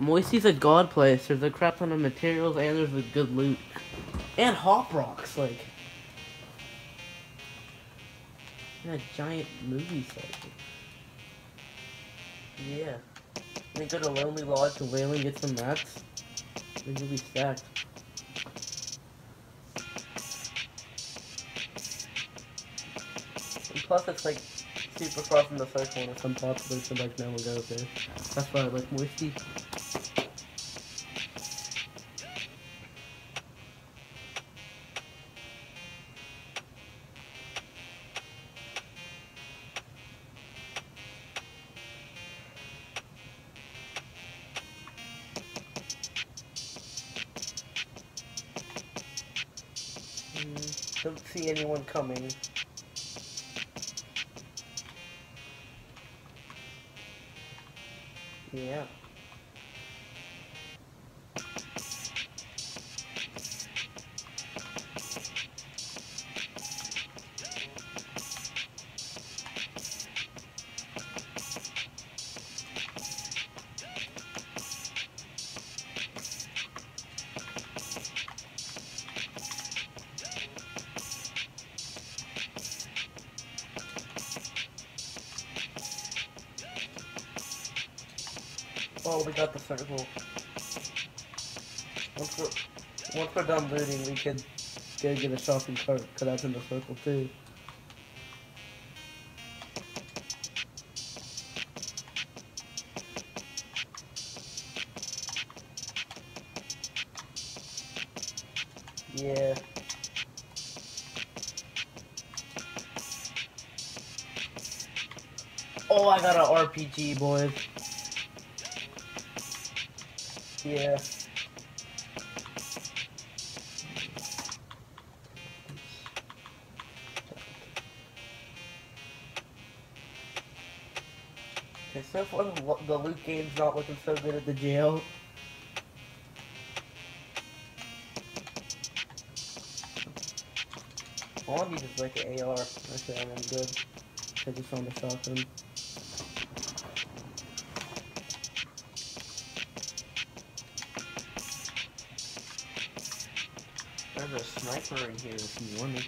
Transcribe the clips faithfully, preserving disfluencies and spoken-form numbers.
Moisty's a god place. There's a crap ton of materials and there's a good loot. And hop rocks, like. And a giant movie set. Yeah. Then go to Lonely Lodge to Wailing, get some mats. Then you'll be stacked. And plus it's like super far from the circle and it's unpopular, so like no one goes there. That's why I like Moisty. Mm, don't see anyone coming. Yeah. Oh, we got the circle. Once we're, once we're done looting, we could go get a shopping cart, because that's in the circle too. Yeah. Oh, I got an R P G, boys. Yeah. Okay, so far the, the loot game's not looking so good at the jail. All I need is like an A R. Actually, I'm good. I just found a shotgun. There's a sniper in here if you want it.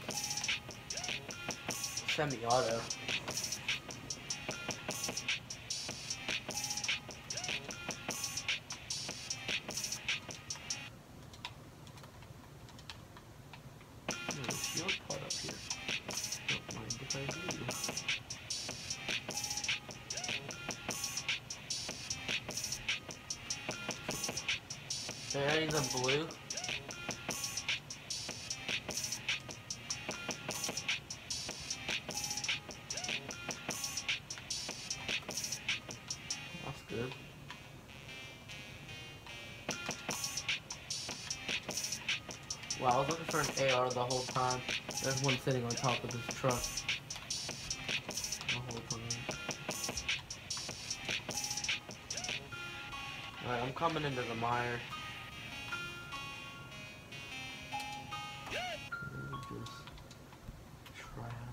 Semi-auto. There's a shield part up here. Don't mind if I do. There is a blue. That's good. Wow, I was looking for an A R the whole time. There's one sitting on top of this truck. The whole time. Alright, I'm coming into the mire. Just try out.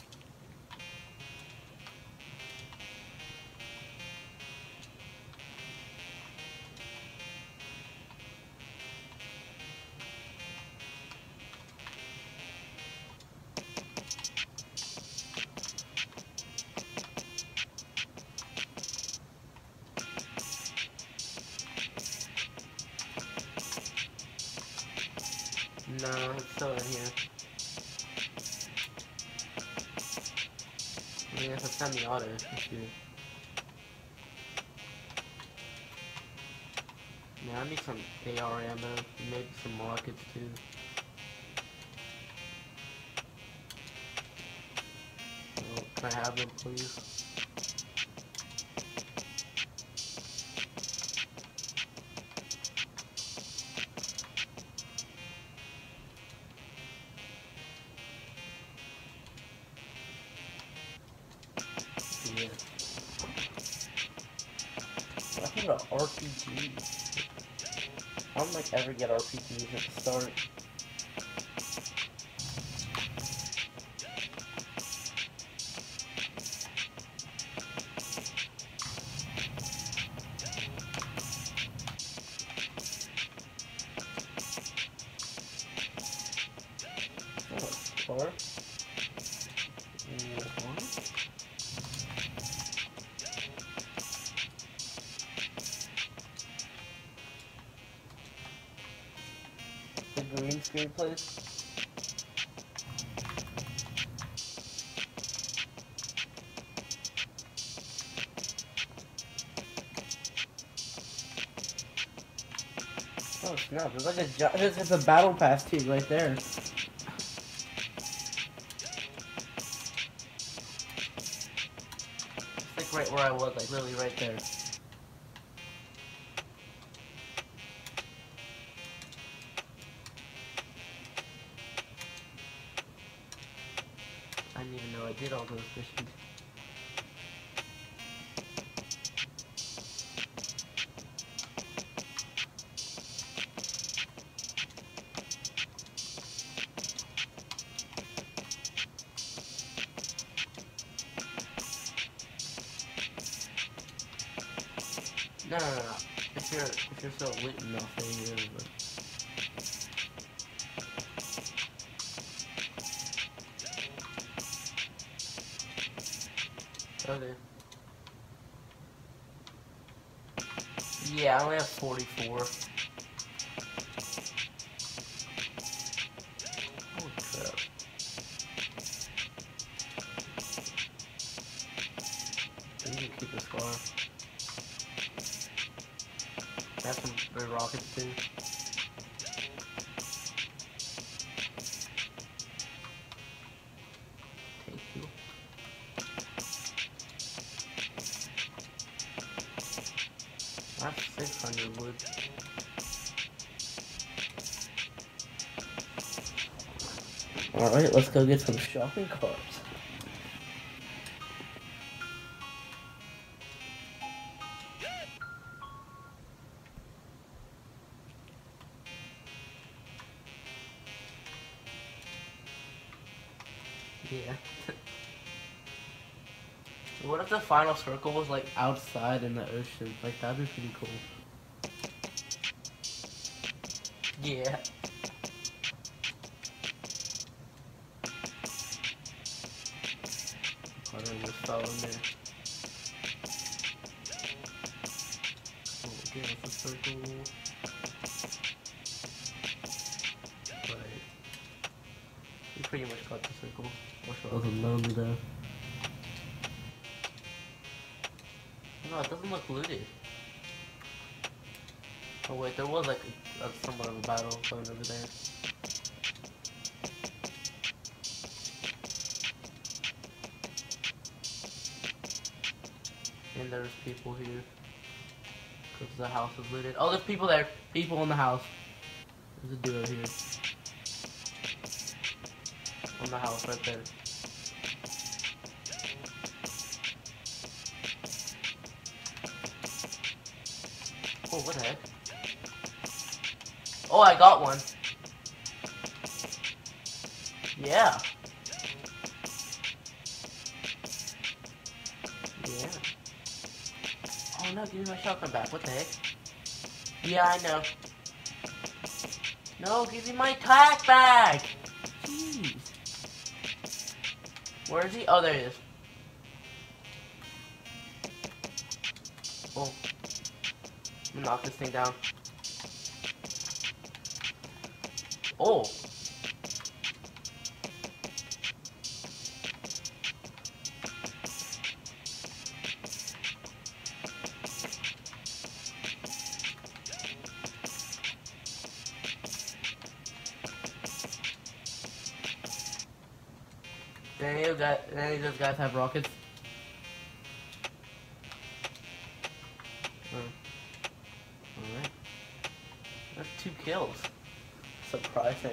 No, it's still in here. I mean, it's a semi-auto. It's good. Yeah, I need some A R ammo. Maybe some rockets too. Oh, can I have them, please? Yeah. I got an R P G. I don't like ever get R P Gs at the start. car. One. The green screen, please. Oh snap! There's like a jo there's just a battle pass too right there. It's like right where I was, like literally right there. I didn't even know I did all those missions. No, no, no, no. If you're if you're so lit enough, then you're over. Okay. Yeah, I only have forty-four. Holy crap. You can keep this car. That's some red rockets too. Take you. That's six hundred wood. Alright, let's go get some shopping carts. Yeah. What if the final circle was like outside in the ocean? Like that'd be pretty cool. Yeah. I don't just fell in there. Oh, okay, that's a circle. Right. You pretty much got the circle. Wish I was alone though. No, it doesn't look looted. Oh wait, there was like a, a, somewhat of a battle going over there. And there's people here. Because the house is looted. Oh, there's people there. People in the house. There's a duo here. On the house right there. Oh, what the heck? Oh, I got one. Yeah. Yeah. Oh no, give me my shotgun back. What the heck? Yeah, I know. No, give me my tack back! Jeez. Where is he? Oh, there he is. Oh. I'm gonna knock this thing down. Oh. Do any of that, any of those guys have rockets? Hmm. Alright. There's two kills. Surprising.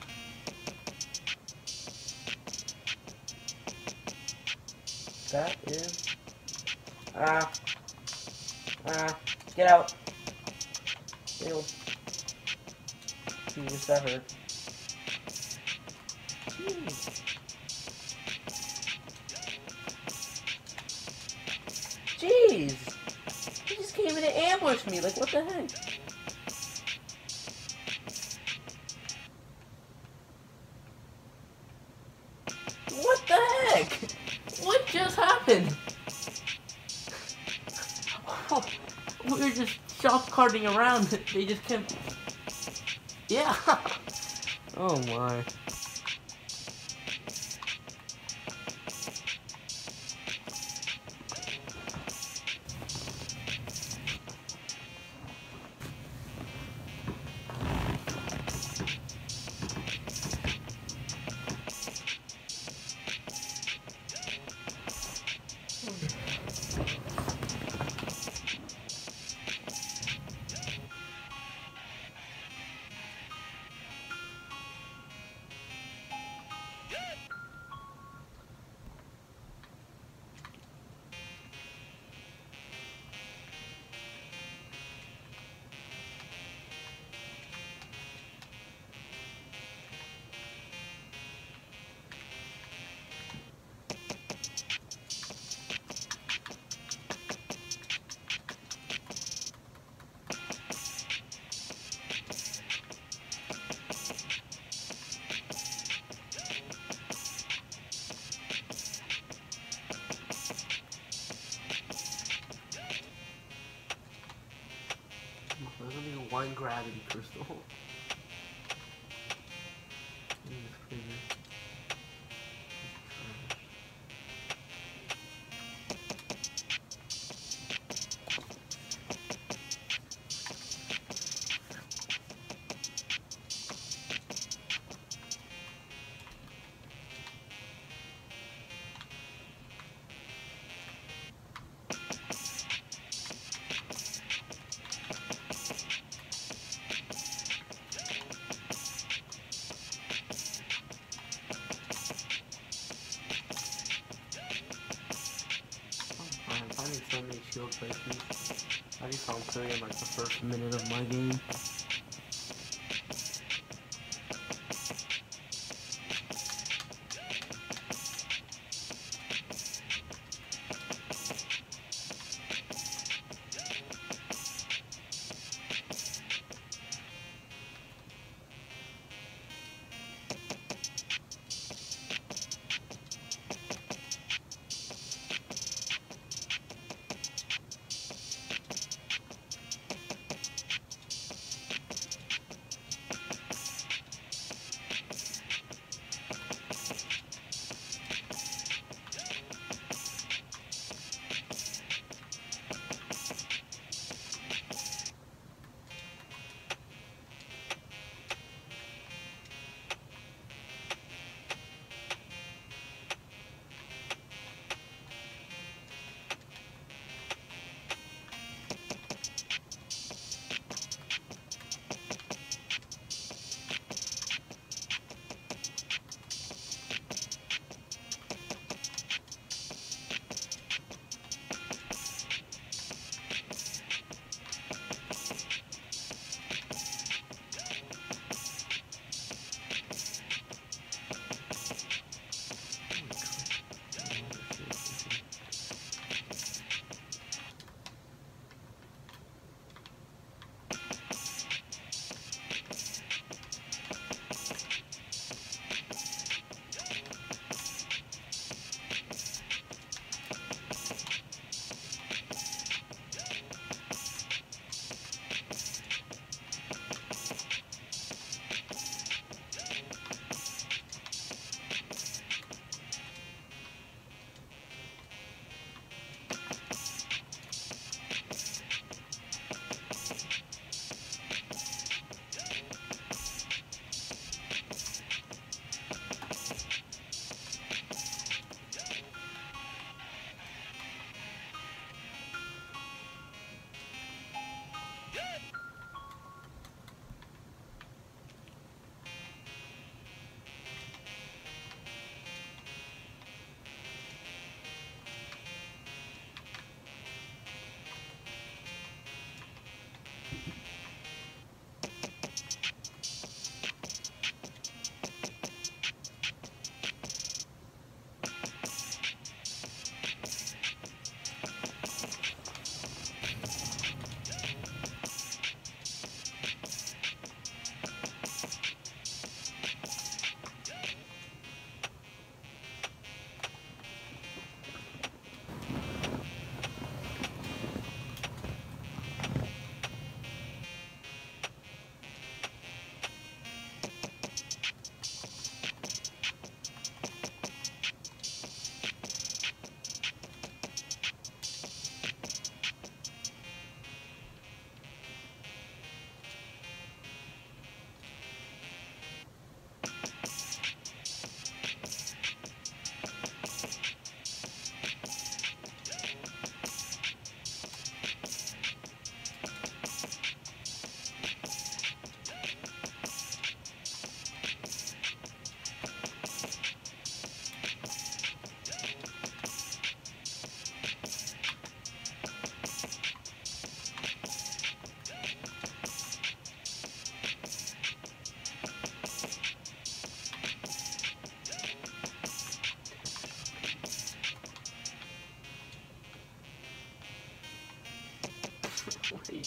That is... Ah. Ah. Get out. Ew. Jeez, that hurt. Jeez. Jeez! He just came in and ambushed me, like what the heck? What the heck? What just happened? Oh, we were just shop carting around. They just kept... Yeah. Oh my. There's only one gravity crystal. This is crazy. I'm finding so many shield placements. I just saw him clearing in like the first minute of my game. Wait.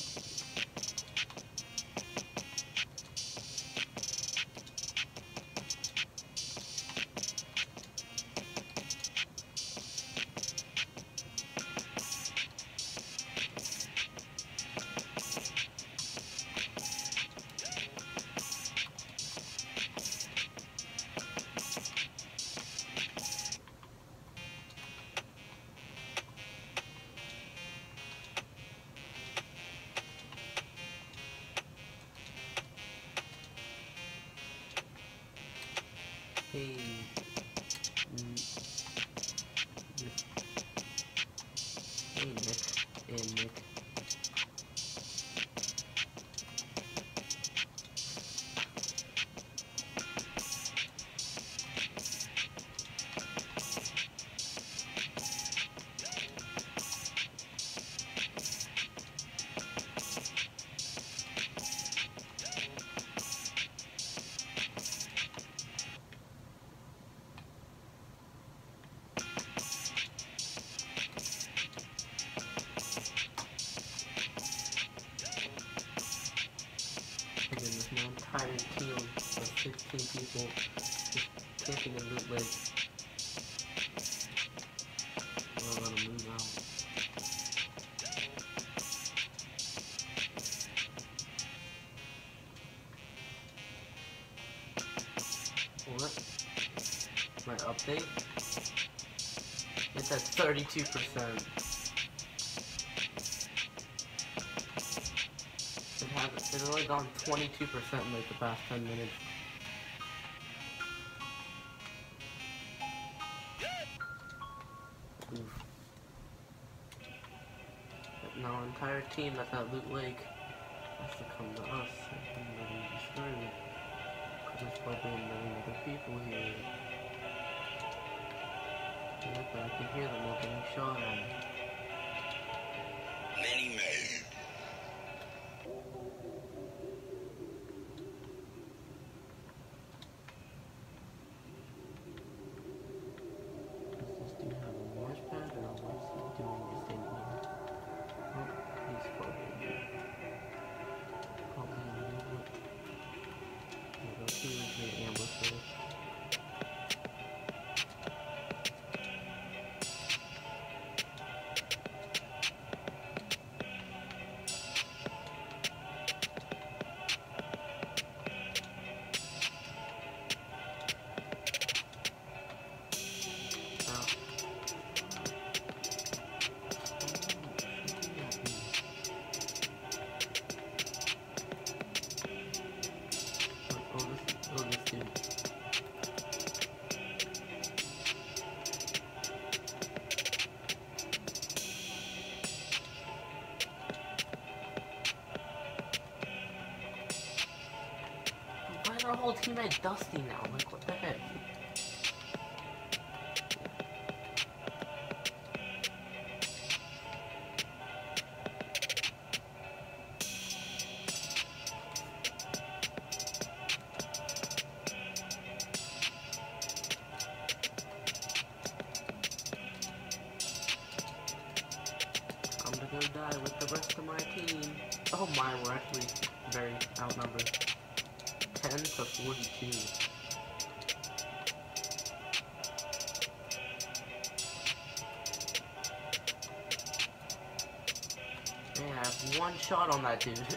Hey, mm, this, hey Nick, hey Nick. Again, there's no entire team of sixteen people just camping in Loot Lake. We're gonna move out. What? My update? It's at thirty-two percent. It has, it's only gone twenty-two percent in like the past ten minutes. Oof. But now our entire team that's at Loot Lake has to come to us and really be screwed. Because there's probably a million other people here. Yep, I can hear them all getting shot at. Many men. Does this dude have a launch pad or what is he doing just standing here? Oh, he's probably injured. Probably injured. Yeah, those teammates made ambush us. Why is our whole team at Dusty now? Like, what the heck? I'm gonna go die with the rest of my team. Oh my, we're actually very outnumbered. ten to forty-two. Man, I have one shot on that dude.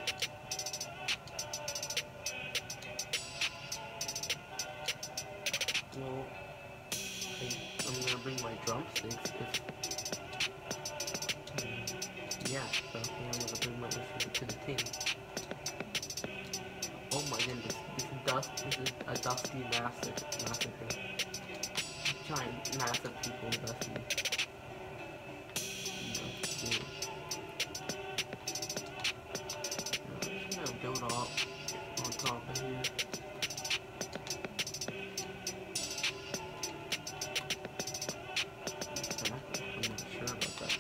Well, I, I'm gonna bring my drumsticks if... Um, yeah, so yeah, I'm gonna bring my instrument to the team. Oh my goodness, this is dust. This is a dusty massacre. massacre. Giant, massive people in Dusty. Dusty. I'm just gonna build up on top of here. Exactly. I'm not sure about that.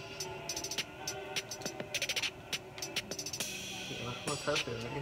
Yeah, let's hope they're right.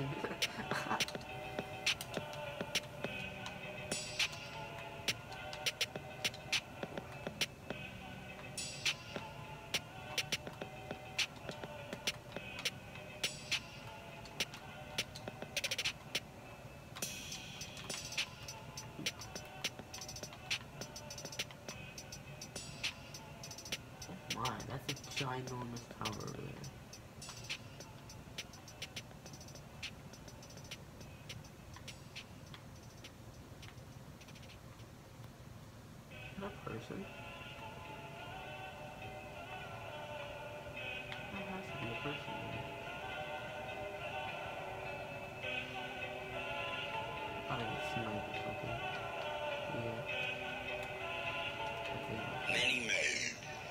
my, that's a ginormous tower over there. Is that a person? That has to be a person there. I think it's snipe or something. Yeah. Okay. Many may.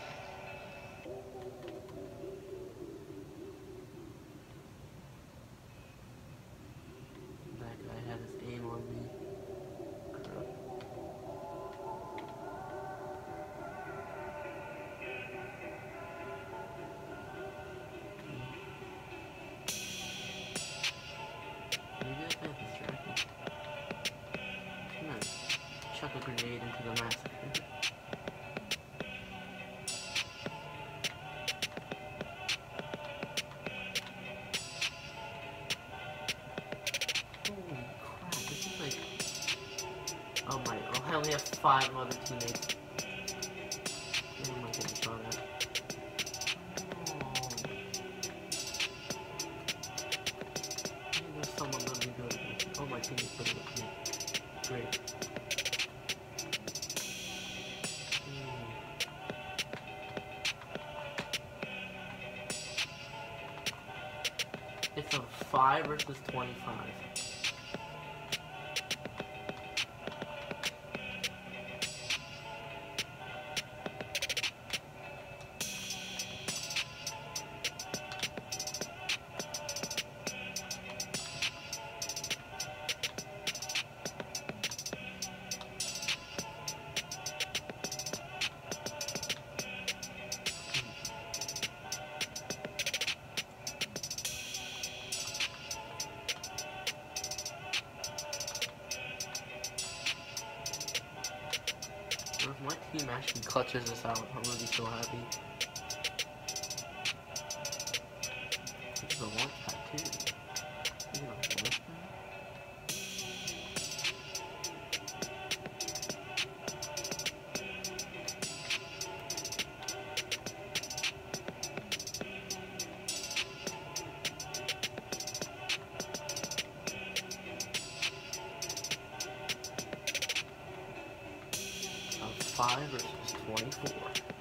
That guy had his aim on me. Crap. Maybe that guy's distracted. I'm gonna chuck a grenade into the massacre. Holy crap, this is like... Oh my, oh, I only have five other teammates. Oh my goodness, shot at. Oh. Maybe there's someone really good at me. Oh, my teammate's pretty good at me. Great. Hmm. It's a five versus twenty-five. If my team actually clutches this out, I'm gonna be so happy. This is a launch pad too. Is it a launch pad? five versus twenty-four.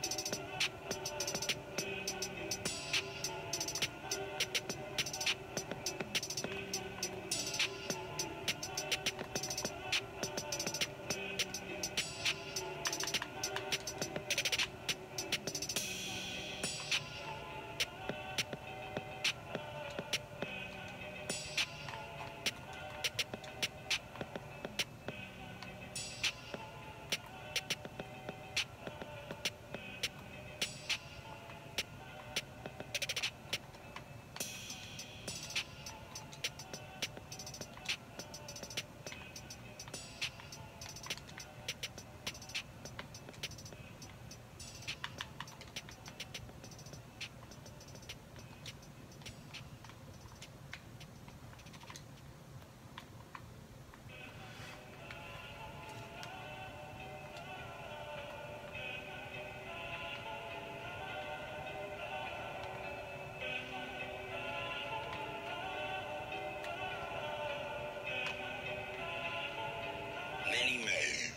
Many may.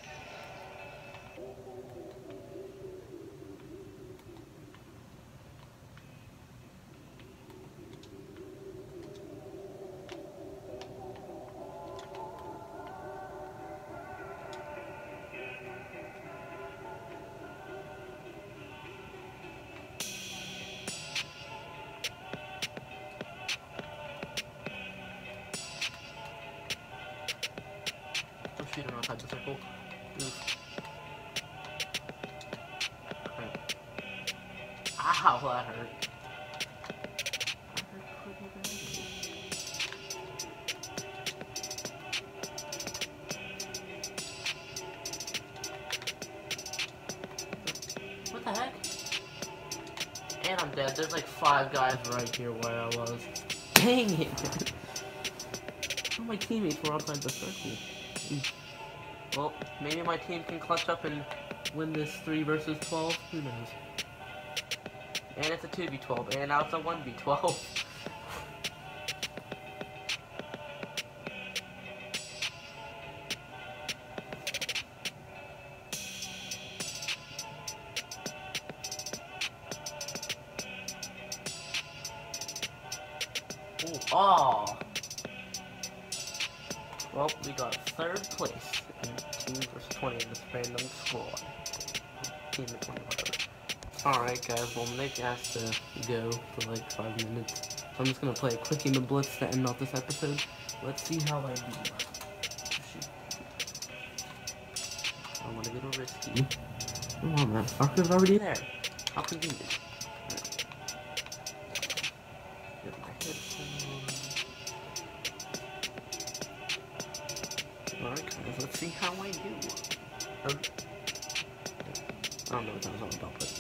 I'm shooting outside the circle. Oof. Crap. Ow, that hurt. That hurt pretty badly. What the heck? And I'm dead. There's like five guys right here where I was. Dang it! All my teammates were outside the circle. Well, maybe my team can clutch up and win this three versus twelve. Who knows? And it's a two v twelve, and now it's a one v twelve. Ooh, oh! Well, we got third place in team versus twenty in this random squad. Team of twenty, whatever. Alright guys, well Nick has to go for like five minutes. So I'm just gonna play a quick game of Blitz to end off this episode. Let's see how I do. Shoot. I wanna get a risky. Come on, that fucker's already there. How convenient. Right. Get my headphones. Alright guys, let's see how I do. Or, I don't know what that was all about, but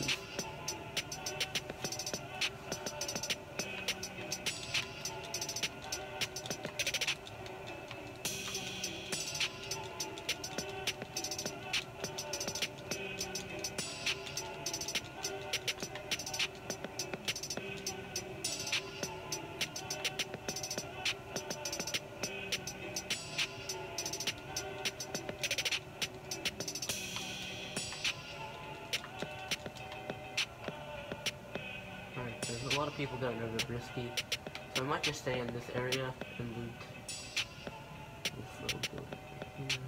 there's a lot of people that are risky, so I might just stay in this area and loot this little building here.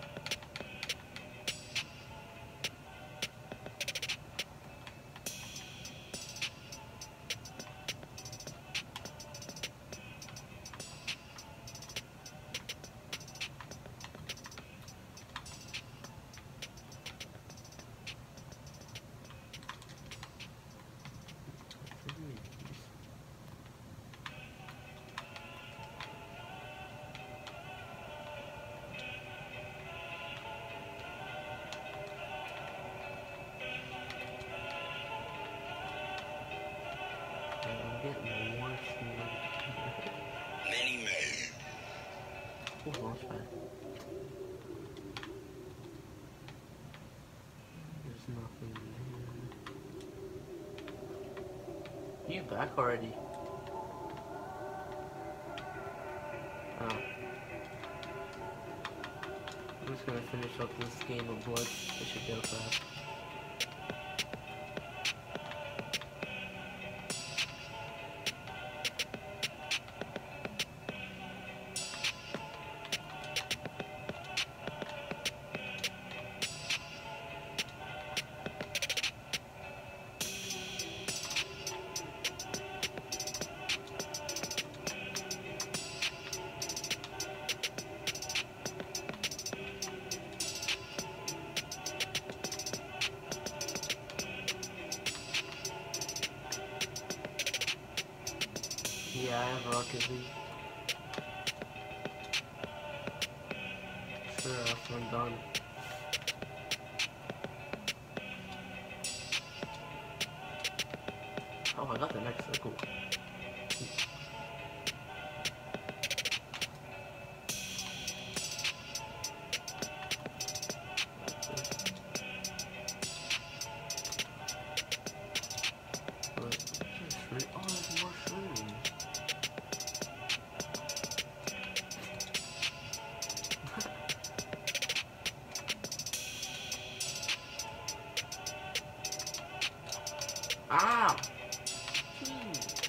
Get more Many move. Oh, launchpad. There's nothing there. You back already? Oh. I'm just gonna finish up this game of Blood. It should go fast. Yeah, I have Rocket League. Sure, after I'm done. Oh, I got the next circle. Oh, there's more shrooms. Ah! Jeez.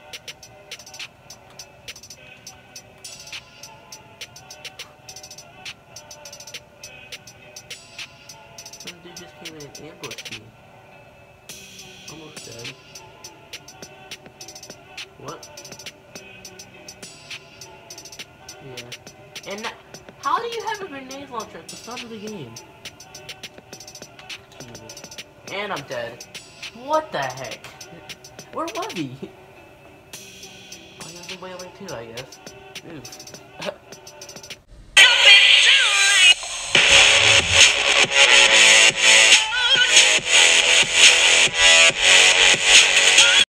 Some dude just came in and ambushed me. Almost dead. What? Yeah. And that, how do you have a grenade launcher at the start of the game? Jesus. And I'm dead. What the heck? Where was he? Oh, he was in whaling too, I guess. Oof.